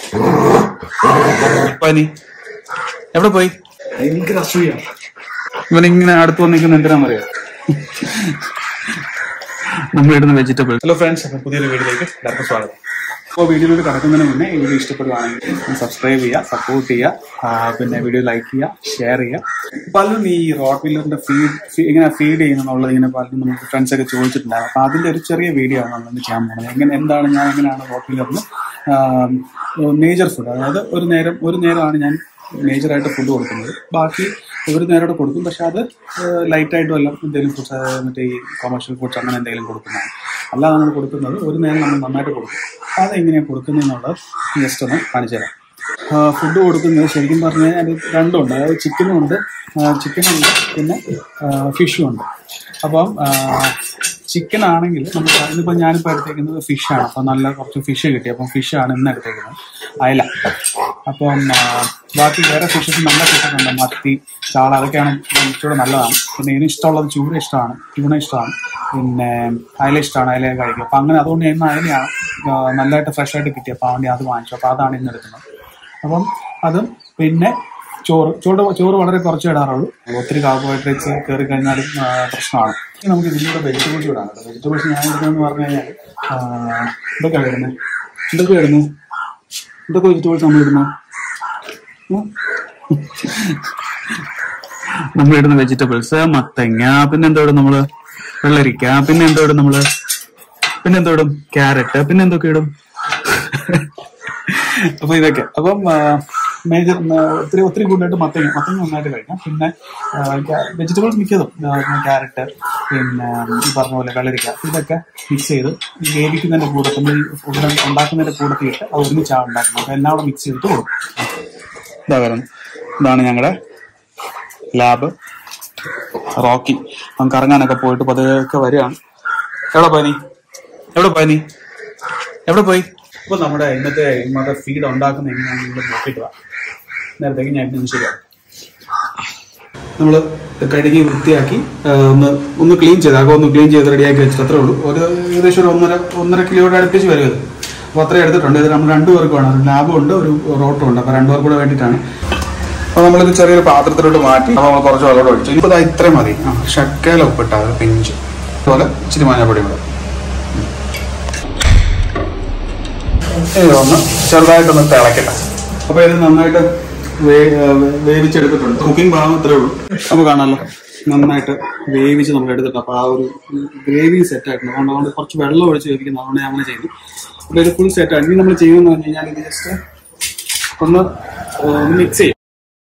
പനി എവിടെ പോയി? ഭയങ്കര അസൂയ. ഇവനിങ്ങനെ അടുത്ത് വന്നിരിക്കുന്ന എന്തിനാണെന്നറിയാം, നമ്മളിടുന്ന വെജിറ്റബിൾ. ഹലോ ഫ്രണ്ട്സ്, അപ്പോൾ പുതിയൊരു വീഡിയോയിലേക്ക് എല്ലാവർക്കും സ്വാഗതം. അപ്പോൾ വീഡിയോയിലോട്ട് കടക്കുന്നതിന് മുന്നേ ഈ വീഡിയോ ഇഷ്ടപ്പെടുകയാണെങ്കിൽ സബ്സ്ക്രൈബ് ചെയ്യുക, സപ്പോർട്ട് ചെയ്യുക, പിന്നെ വീഡിയോ ലൈക്ക് ചെയ്യുക, ഷെയർ ചെയ്യുക. പലരും ഈ റോട്ട് വീലറിന്റെ എങ്ങനെ ഫീഡ് ചെയ്യുന്നുള്ളത് ഇങ്ങനെ പലരും നമുക്ക് ഫ്രണ്ട്സൊക്കെ ചോദിച്ചിട്ടുണ്ടാകും. അപ്പോൾ അതിൻ്റെ ഒരു ചെറിയ വീഡിയോ ആണ് നമ്മൾ ചെയ്യാൻ പോകുന്നത്. എങ്ങനെയാണ് റോട്ട് വീലറിന് മേജർ ഫുഡ്, അതായത് ഒരു നേരമാണ് ഞാൻ മേജറായിട്ട് ഫുഡ് കൊടുക്കുന്നത്. ബാക്കി ഒരു നേരോടെ കൊടുക്കും, പക്ഷെ അത് ലൈറ്റായിട്ടും എല്ലാം എന്തെങ്കിലും ഫുഡ്സ്, മറ്റേ ഈ കൊമേഴ്ഷ്യൽ ഫുഡ്സ് അങ്ങനെ എന്തെങ്കിലും കൊടുക്കുന്നതാണ്. അല്ലാതെ നമ്മൾ കൊടുക്കുന്നത് ഒരു നേരം നമ്മൾ നന്നായിട്ട് കൊടുക്കും. അതെങ്ങനെയാണ് കൊടുക്കുന്നതെന്നുള്ളത് ജസ്റ്റ് ഒന്ന് കാണിച്ചു തരാം. ഫുഡ് കൊടുക്കുന്നത് ശരിക്കും പറഞ്ഞാൽ അത് രണ്ടുണ്ട്, അതായത് ചിക്കനുണ്ട്, പിന്നെ ഫിഷും ഉണ്ട്. അപ്പം ചിക്കൻ ആണെങ്കിൽ നമുക്ക് ഇന്നിപ്പോൾ ഞാനിപ്പോൾ എടുത്തേക്കുന്നത് ഫിഷാണ്. അപ്പം നല്ല കുറച്ച് ഫിഷ് കിട്ടി, അപ്പം ഫിഷാണ് ഇന്ന് എടുത്തേക്കുന്നത്, അയല. അപ്പം ബാക്കി വേറെ ഫിഷസ്, നല്ല ഫിഷൊക്കെ ഉണ്ട്, മത്തി, ചാള, അതൊക്കെയാണ് ഇച്ചിരി നല്ലതാണ്. പിന്നെ ഇതിന് ഇഷ്ടമുള്ളത് ചൂര ഇഷ്ടമാണ്, ട്യൂണ ഇഷ്ടമാണ്, പിന്നെ അയല ഇഷ്ടമാണ്, അയലയൊക്കെ കഴിക്കും. അപ്പം അങ്ങനെ അതുകൊണ്ട് ഇന്ന് അയലയാണ് നല്ലതായിട്ട് ഫ്രഷായിട്ട് കിട്ടി. അപ്പോൾ അതുകൊണ്ട് അത് വാങ്ങിച്ചു. അപ്പോൾ അതാണ് ഇന്ന് എടുക്കുന്നത്. അപ്പം അതും പിന്നെ ചോറ് വളരെ കുറച്ച് ഇടാറുള്ളൂ. ഒത്തിരി കാർബോഹൈഡ്രേറ്റ്സ് കയറി കഴിഞ്ഞാലും പ്രശ്നമാണ്. നമുക്ക് ഇതിലൂടെ വെജിറ്റബിൾസ് ഇടാൻ കേട്ടോ. വെജിറ്റബിൾസ് ഞാൻ എടുക്കുന്നതെന്ന് പറഞ്ഞു കഴിഞ്ഞാൽ എന്തൊക്കെയാണ് ഇടുന്നത്, എന്തൊക്കെ വെജിറ്റബിൾസ് നമ്മളിടുന്ന വെജിറ്റബിൾസ് മത്തങ്ങ, പിന്നെന്തോ ഇടും നമ്മള്, വെള്ളരിക്ക, പിന്നെന്തോ ഇടും ക്യാരറ്റ്, പിന്നെ എന്തൊക്കെ ഇടും. അപ്പൊ ഇതൊക്കെ. അപ്പം മേജർ ഒത്തിരി കൂടുതലായിട്ട് മത്തങ്ങ നന്നായിട്ട് കഴിക്കാം. പിന്നെ വെജിറ്റബിൾസ് മിക്കതും, ക്യാരറ്റ്, പിന്നെ ഈ പറഞ്ഞ പോലെ വെള്ളരിക്ക, ഇതൊക്കെ മിക്സ് ചെയ്ത് വേവിക്കുന്നതിന്റെ കൂടെ, നമ്മൾ ഈ ഉണ്ടാക്കുന്നതിന്റെ കൂടത്തിയിട്ട് അത് ഒരുമിച്ചാണ് ഉണ്ടാക്കുന്നത്. അപ്പൊ എല്ലാം കൂടെ മിക്സ് ചെയ്തിട്ട് കൊടുക്കും. ഇതാണ് ഞങ്ങളുടെ ലാബ് റോക്കി. നമുക്ക് ഇറങ്ങാനൊക്കെ പോയിട്ട് പതുക്കെ വരികയാണ്. എവിടെ പോയി? അപ്പൊ നമ്മുടെ ഇന്നത്തെ ഫീഡ് ഉണ്ടാക്കുന്ന എങ്ങനെയാണെന്ന് നോക്കിയിട്ട് വാ. നേരത്തേക്ക് ഞാൻ ശരിയാണ്. നമ്മൾ കഴുകി വൃത്തിയാക്കി ഒന്ന് ക്ലീൻ ചെയ്ത് റെഡിയാക്കി വെച്ചിട്ട് അത്രേ ഉള്ളൂ. ഏകദേശം ഒരു 1.5 കിലോയുടെ അടുപ്പിച്ച് വരും. അപ്പോൾ അത്രയും എടുത്തിട്ടുണ്ട്. ഇത് നമ്മൾ 2 പേർക്ക് വേണം. ലാബും ഉണ്ട്, ഒരു റോട്ടും ഉണ്ട്. അപ്പോൾ 2 പേർക്ക് കൂടെ വേണ്ടിയിട്ടാണ്. അപ്പോൾ നമ്മളിത് ചെറിയൊരു പാത്രത്തിലോട്ട് മാറ്റി നമ്മൾ കുറച്ച് വെള്ളം ഒഴിച്ചു. ഇപ്പോൾ ഇത്രയും മതി. ശക്കല ഉപ്പിട്ടാൽ പിഞ്ച്, അതുപോലെ ഇച്ചിരി മഞ്ഞപ്പൊടി കൂടെ. ഒന്ന് ചെറുതായിട്ടൊന്ന് തിളക്കട്ടെ. അപ്പോൾ ഇത് നന്നായിട്ട് വേവിച്ചെടുത്തിട്ടുണ്ട്. കുക്കിംഗ് ഭാഗം ഇത്രേ ഉള്ളൂ. നമുക്ക് കാണാമല്ലോ, നന്നായിട്ട് വേവിച്ച് നമ്മൾ എടുത്തിട്ടുണ്ട്. അപ്പോൾ ആ ഒരു ഗ്രേവി സെറ്റ് ആയിട്ടുണ്ട്. അതുകൊണ്ട് കുറച്ച് വെള്ളം ഒഴിച്ച് വേവിക്കുന്നത്, അതുകൊണ്ട് ഞാൻ അങ്ങനെ ചെയ്തു. അപ്പോൾ ഇത് ഫുൾ സെറ്റ് ആയിട്ട് ഇനി നമ്മൾ ചെയ്യുന്നതെന്ന് പറഞ്ഞു കഴിഞ്ഞാൽ ഇത് ജസ്റ്റ് ഒന്ന് മിക്സ് ചെയ്യും.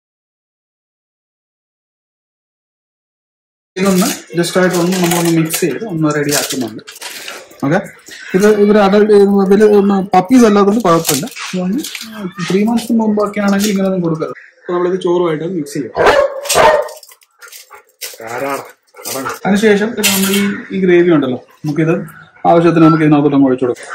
ഇതൊന്ന് ജസ്റ്റ് ആയിട്ട് നമ്മളൊന്ന് മിക്സ് ചെയ്ത് ഒന്ന് റെഡി ആക്കുന്നുണ്ട്. ഓക്കെ, ഇവർ പപ്പീസ് അല്ലാത്തതുകൊണ്ട് കുഴപ്പമില്ല. 3 months മുമ്പൊക്കെ ആണെങ്കിൽ ഇങ്ങനെ ഒന്നും കൊടുക്കരുത്. അപ്പൊ നമ്മളിത് ചോറുമായിട്ട് മിക്സ് ചെയ്യും. അതിനുശേഷം നമ്മൾ ഈ ഗ്രേവി ഉണ്ടല്ലോ, നമുക്കിത് ആവശ്യത്തിന് നമുക്ക് ഇതിനകത്തോട്ട് ഒഴിച്ചു കൊടുക്കാം.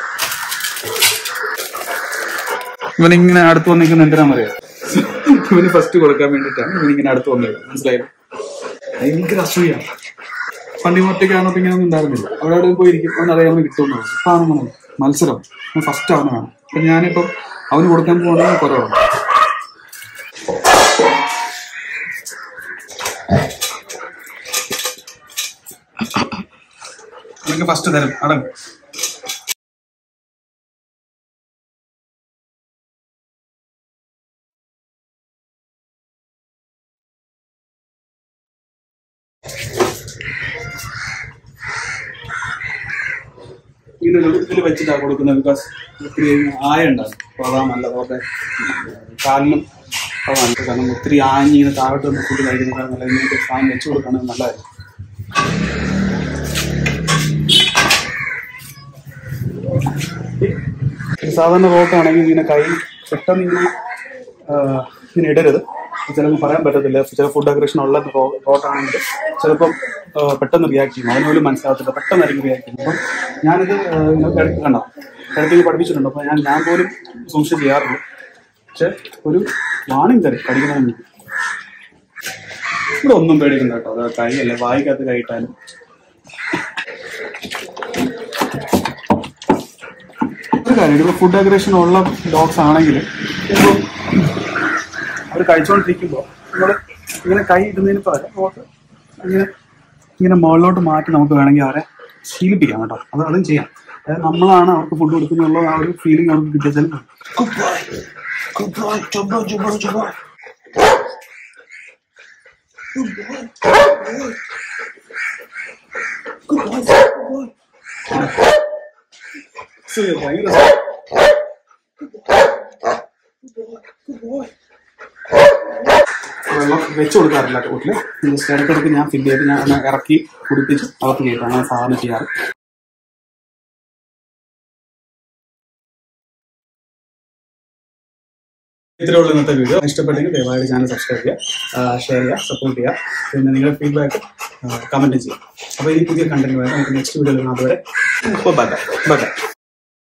ഇവനിങ്ങനെ അടുത്ത് വന്നിരിക്കുന്ന എന്തിനാണെന്നറിയാം, ഇവന് ഫസ്റ്റ് കൊടുക്കാൻ വേണ്ടിയിട്ടാണ് ഇവനിങ്ങനെ അടുത്ത് വന്നത്. മനസ്സിലായില്ല? ഭയങ്കര അസൂയ. പണ്ടി ഒറ്റയ്ക്കാണപ്പോൾ ഇങ്ങനെ ഒന്നും ഉണ്ടായിരുന്നില്ല. അവിടെ പോയിരിക്കും, അവനറിയാൻ കിട്ടുമെന്ന് പറഞ്ഞു. കാണുമ്പോൾ മത്സരം ഫസ്റ്റ് അവന് വേണം. അപ്പൊ ഞാനിപ്പം അവന് കൊടുക്കാൻ പോകണമെങ്കിൽ കുറവാണ്. എനിക്ക് ഫസ്റ്റ് തരും അടങ്ങ്. ഇതിൽ വെച്ചിട്ടാണ് കൊടുക്കുന്നത്. ബിക്കോസ് ഒത്തിരി ആയ ഉണ്ടാകും. അപ്പോൾ അതാണ് നല്ലത്. അവരുടെ കാലിനും അതാണ്. കാരണം ഒത്തിരി ആഞ്ഞ് ഇങ്ങനെ താഴോട്ട് വന്ന് ഫുഡ് കഴിക്കുന്നതാണ് നല്ലത്. ഇങ്ങനത്തെ ഫാൻ വെച്ച് കൊടുക്കുകയാണെങ്കിൽ നല്ലതായിരുന്നു. സാധാരണ റോട്ടാണെങ്കിൽ ഇങ്ങനെ കൈ പെട്ടെന്ന് ഇങ്ങനെ ഇടരുത്. ചിലപ്പോൾ പറയാൻ പറ്റത്തില്ല. ചില ഫുഡ് അഗ്രഷൻ ഉള്ള റോട്ടാണെങ്കിൽ ചിലപ്പം പെട്ടെന്ന് റിയാക്ട് ചെയ്യും. അതിനുപോലും മനസ്സിലാകത്തില്ല, പെട്ടെന്നായിരിക്കും റിയാക്ട് ചെയ്യുന്നത്. അപ്പം ഞാനിത് കണ്ടോ ഇടയ്ക്ക് പഠിപ്പിച്ചിട്ടുണ്ട്. അപ്പോൾ ഞാൻ പോലും സൂക്ഷിച്ച് ചെയ്യാറുള്ളൂ. പക്ഷെ ഒരു വാണിംഗ് തരും കടിക്കുന്നതിന്. ഇവിടെ ഒന്നും പേടിക്കണ്ട കേട്ടോ. അത് കൈയല്ല, വായിക്കകത്ത് കൈയിട്ടാലും ഒരു കാര്യം, ഇപ്പോൾ ഫുഡ് അഗ്രഷൻ ഉള്ള ഡോഗ്സ് ആണെങ്കിൽ ഇപ്പോൾ അവർ കഴിച്ചുകൊണ്ടിരിക്കുമ്പോൾ നമ്മൾ ഇങ്ങനെ കൈ ഇടുന്നതിന് പകരം നമുക്ക് ഇങ്ങനെ മുകളിലോട്ട് മാറ്റി നമുക്ക് വേണമെങ്കിൽ അവരെ ശീലിപ്പിക്കാം കേട്ടോ. അതും ചെയ്യാം. അതായത് നമ്മളാണ് അവർക്ക് ഫുഡ് കൊടുക്കുന്നുള്ള ആ ഒരു ഫീലിംഗ് അവർക്ക് കിട്ടിയാൽ വെള്ളം വെച്ച് കൊടുക്കാറില്ല വീട്ടില്. ഇടയ്ക്കിടയ്ക്ക് ഞാൻ ഫില്ല് ചെയ്ത് ഞാൻ ഇറക്കി കുടിപ്പിച്ച് അകത്ത് കയറ്റും. അങ്ങനെ സാധാരണ ചെയ്യാറ്. ഇത്രയുള്ള ഇന്നത്തെ വീഡിയോ. ഇഷ്ടപ്പെട്ടെങ്കിൽ ദയവായിട്ട് ചാനൽ സബ്സ്ക്രൈബ് ചെയ്യുക, ഷെയർ ചെയ്യുക, സപ്പോർട്ട് ചെയ്യുക. പിന്നെ നിങ്ങളുടെ ഫീഡ്ബാക്ക് കമൻറ്റ് ചെയ്യുക. അപ്പോൾ ഇനി പുതിയ കണ്ടന്റ് വേണം. നമുക്ക് നെക്സ്റ്റ് വീഡിയോയിൽ അതുവരെ ബൈ ബൈ.